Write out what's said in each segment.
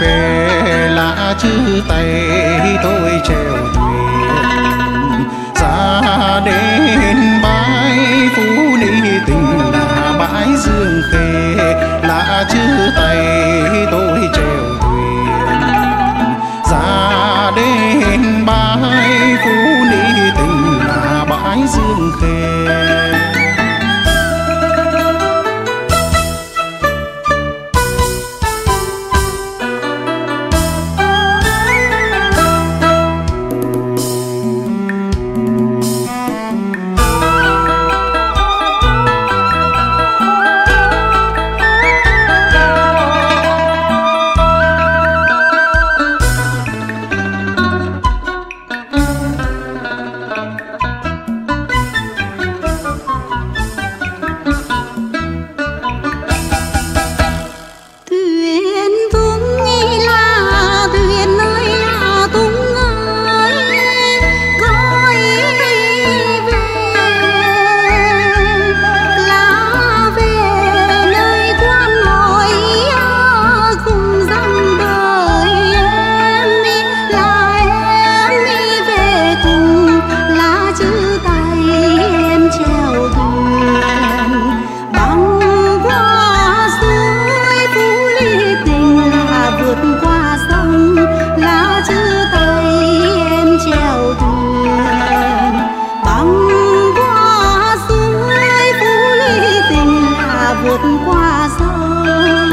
về là chữ tay tôi chèo thuyền ra đến bãi Phú Ni Tình là bãi Dương Khê là chữ tay tôi chèo thuyền ra đến bãi Phú Ni Tình là bãi Dương Khê. Qua sông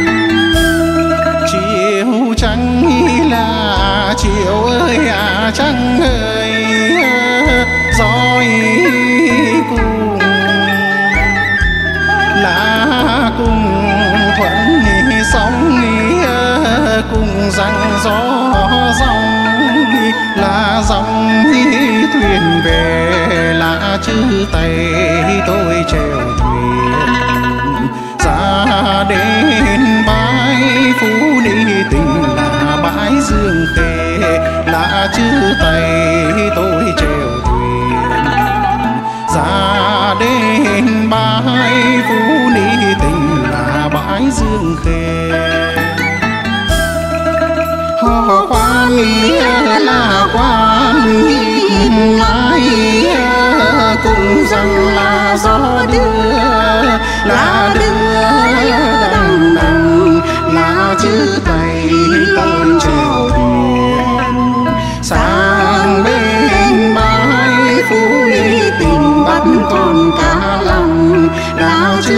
chiều trắng là chiều ơi à trăng ơi gió cùng lá cùng thuận sóng cùng răng gió dòng là dòng thuyền về là chữ tay tôi chèo thuyền ra đến bãi Phú Ni Tình là bãi Dương Khê là chữ tay tôi chèo thuyền ra đến bãi Phú Ni Tình là bãi Dương Khê. Hò quan là quan mãi cùng rằng là gió đưa là đưa đằng đằng là chữ tay tôi chèo thuyền sang bên bãi Phú Ni Tình bắt con cá lòng là chữ